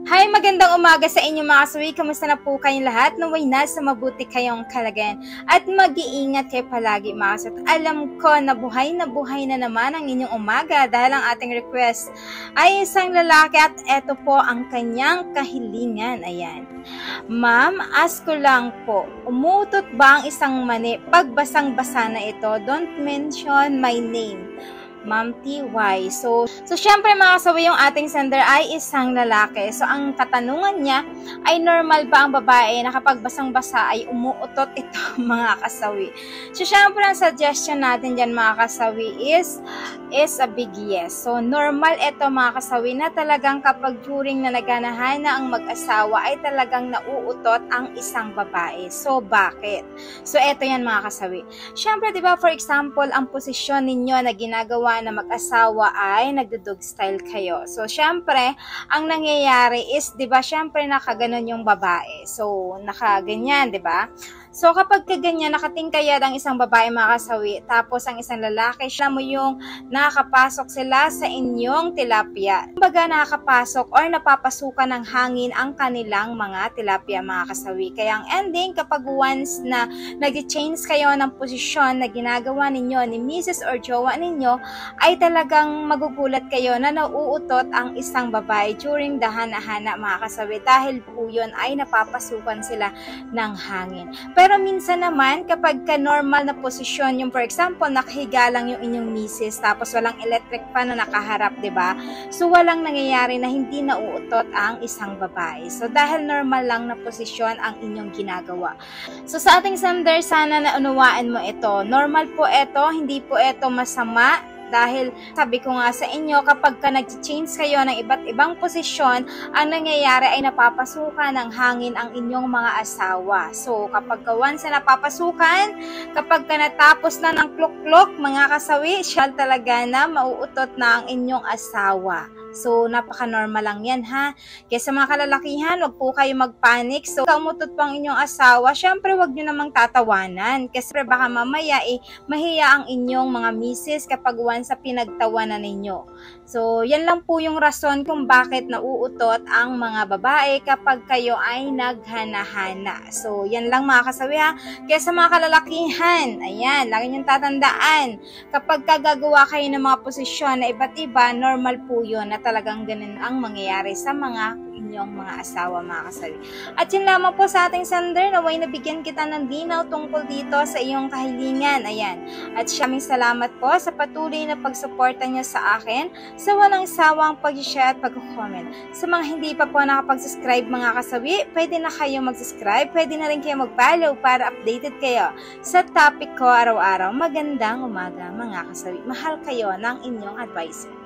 Hi, magandang umaga sa inyo mga kasawi. Kamusta na po kayong lahat? Naway nasa mabuti kayong kalagayan at mag-iingat kayo palagi mga kasawi. Alam ko na buhay na naman ang inyong umaga dahil ang ating request ay isang lalaki at eto po ang kanyang kahilingan. Ayan. Ma'am, ask ko lang po, umutot ba ang isang mani pag basang-basa na ito? Don't mention my name. Ma'am TY. So syempre mga kasawi, yung ating sender ay isang lalaki. So, ang katanungan niya ay normal ba ang babae na kapag basang-basa ay umuutot ito mga kasawi? So, syempre ang suggestion natin dyan mga kasawi is a big yes. So, normal ito mga kasawi na talagang kapag during na naganahan na ang mag-asawa ay talagang nauutot ang isang babae. So, bakit? So, eto yan mga kasawi. Syempre, di ba, for example, ang posisyon ninyo na ginagawa na mag-asawa ay nagdudog style kayo. So, syempre, ang nangyayari is, di ba, syempre, nakaganon yung babae. So, nakaganyan, di ba? So, kapag kaganyan, nakatingkayad ang isang babae mga kasawi, tapos ang isang lalaki, siya mo yung nakakapasok sila sa inyong tilapia. Kumbaga, nakakapasok or napapasukan ng hangin ang kanilang mga tilapia mga kasawi. Kaya ang ending, kapag once na nag-change kayo ng posisyon na ginagawa ninyo ni Mrs. or jowa ninyo, ay talagang magugulat kayo na nauutot ang isang babae during the hana-hana mga kasawi. Dahil po yun ay napapasukan sila ng hangin. Pero minsan naman, kapag ka-normal na posisyon, yung for example, nakahiga lang yung inyong misis, tapos walang electric fan na nakaharap, ba diba? So, walang nangyayari na hindi nauutot ang isang babae. So, dahil normal lang na posisyon ang inyong ginagawa. So, sa ating sender, sana naunawaan mo ito. Normal po ito, hindi po ito masama. Dahil sabi ko nga sa inyo, kapag ka nag-change kayo ng iba't ibang posisyon, ang nangyayari ay napapasukan ng hangin ang inyong mga asawa. So, kapag once na napapasukan, kapag ka natapos na ng klok-klok, mga kasawi, siya talaga na mauutot na ang inyong asawa. So, napaka-normal lang yan, ha? Kaya sa mga kalalakihan, wag po kayo magpanik. So, kaumutot po ang inyong asawa, syempre, wag nyo namang tatawanan. Kasi baka mamaya, mahiya ang inyong mga misis kapag once sa pinagtawanan ninyo. So, yan lang po yung rason kung bakit nauutot ang mga babae kapag kayo ay naghana-hana. So, yan lang mga kasawi, ha? Kaya sa mga kalalakihan, ayan, lagi niyong tatandaan, kapag kagagawa kayo ng mga posisyon na iba't iba, normal po yun na talagang ganun ang mangyayari sa mga inyong mga asawa mga kasawi. At yun lamang po sa ating sender, naway nabigyan kita ng linaw tungkol dito sa iyong kahilingan. Ayan. At maraming salamat po sa patuloy na pagsuporta niyo sa akin, sa walang sawang pag-share at pag-comment. Sa mga hindi pa po nakapag-subscribe mga kasawi, pwede na kayo mag-subscribe, pwede na rin kayo mag-follow para updated kayo sa topic ko araw-araw. Magandang umaga mga kasawi. Mahal kayo ng inyong advisor.